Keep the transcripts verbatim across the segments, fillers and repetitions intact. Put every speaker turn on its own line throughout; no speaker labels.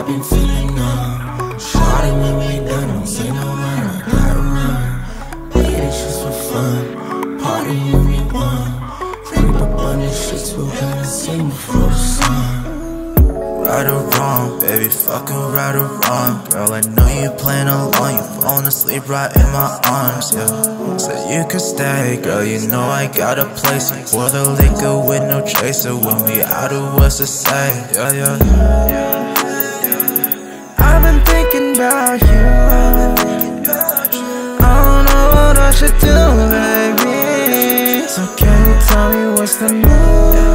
been feeling numb. Shawty when we done, don't say no run, I gotta run. Baby, it's just for fun, party when we won. Creep up on the sheets, we'll gotta sing before the sun.
Right or wrong, baby, fucking right or wrong. Girl, I know you playing along, you falling asleep right in my arms, yeah. Said you could stay, girl, you know I got a place. You pour the liquor with no chaser, when we out of what's to say, yeah, yeah, yeah. I've been thinking about you, I don't know what I should do, baby. So can you tell me what's the move?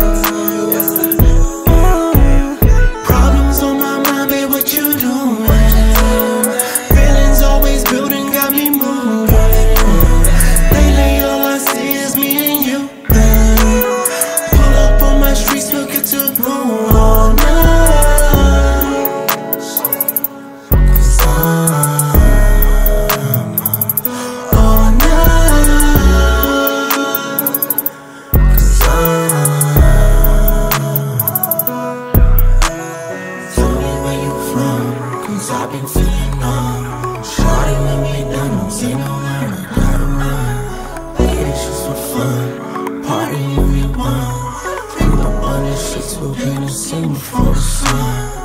I've been feeling numb. Shawty when we done, don't say no run, I gotta run. Baby, it's just for fun, party when we won. Creep up on the sheets, we'll get a sing before the sun.